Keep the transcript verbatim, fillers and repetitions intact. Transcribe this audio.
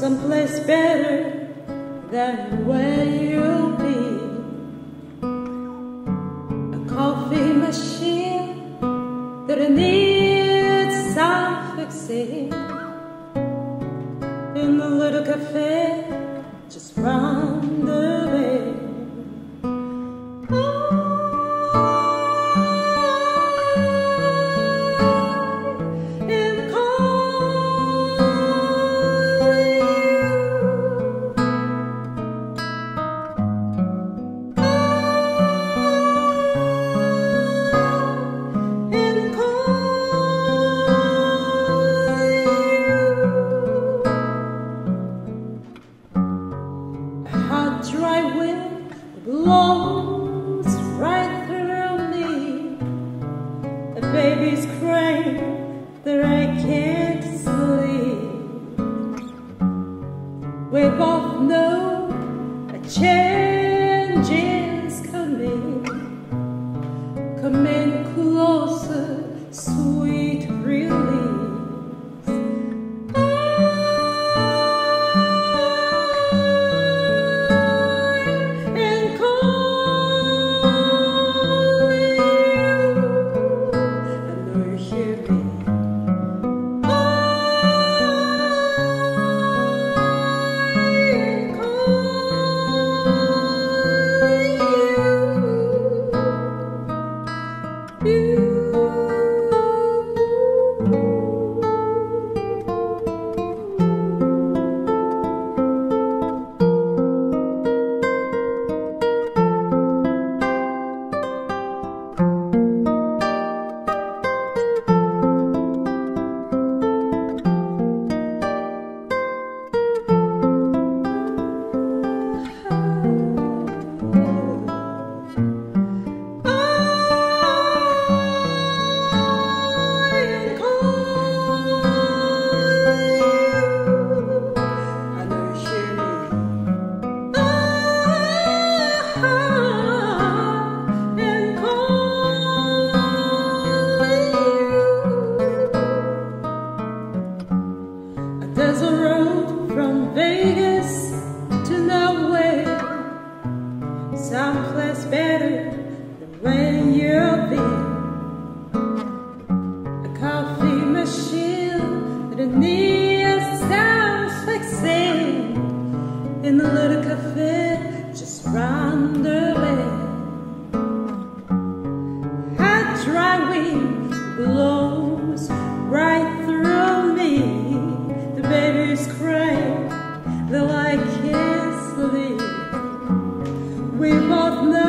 someplace better than where you'll be. A coffee machine that needs some fixing in the little cafe just round the way. Dry wind blows right through me. The baby's crying that I can't sleep. We both know a change is coming. Coming closer, sweet release. There's a road from Vegas to nowhere, someplace better than where you've been. A coffee machine that needs sounds fixing in the little cafe just round the way. Hot dry wind blows right through me. The baby's crying, though I can't sleep. We both know